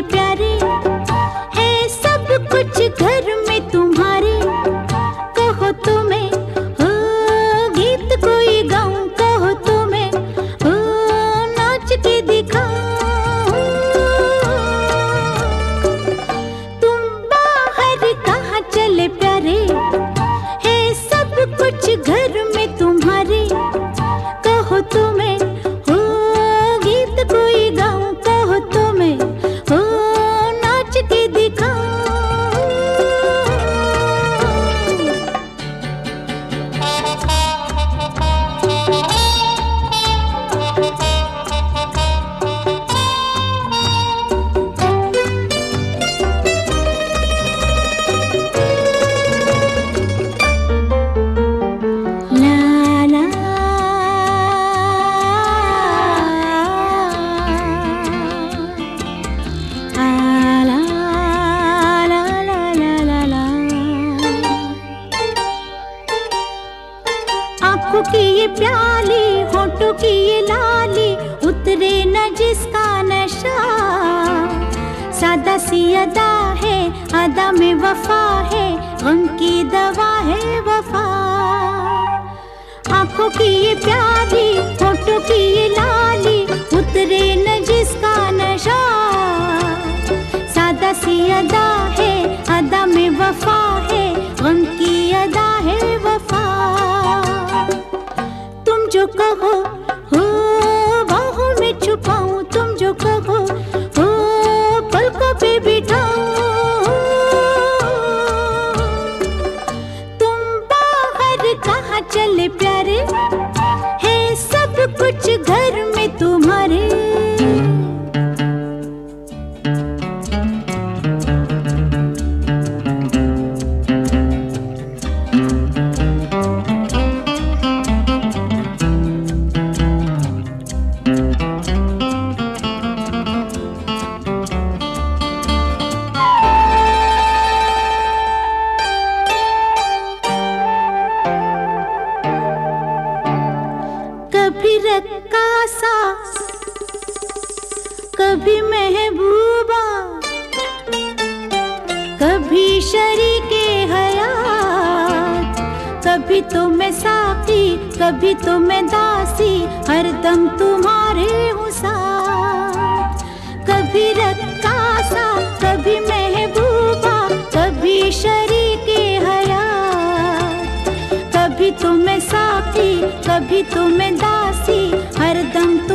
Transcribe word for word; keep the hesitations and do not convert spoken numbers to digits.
प्यारे, है सब कुछ घर में तुम्हारे। कहो तो मैं हो गीत कोई गाऊं, कहो तो मैं हो नाच के दिखाऊं। तुम बाहर कहाँ चले प्यारे, है सब कुछ घर में तुम्हारे। कहो तो मैं हो गीत कोई गाऊं, कहो तो मैं हो नाच के दिखाऊं। आँखों की ये प्याली, होठों की ये लाली, उतरे न जिसका नशा। सादा सी अदा है, अदा में वफा है, गम की दवा है वफा। आँखों की ये प्याली, होठों की ये लाली, उतरे न जिसका नशा। सादा सी अदा है, अदा में वफा है, गम की अदा है वफा। तुम जो कहो हो बाहों में छुपाऊं, तुम जो कहो हो पलकों पे बिठाऊं। तुम बाहर कहाँ चले प्यारे, है सब कुछ घर में तुम्हारे। कभी रक्कासा, कभी महबूबा, कभी शरीके हयात। कभी तो मैं साथी, कभी तो मैं दासी, हरदम तुम्हारे हूँ साथ। कभी रक्कासा, कभी महबूबा, कभी शरीके हयात। कभी तो मैं साथी, कभी तो मैं दासी, हरदम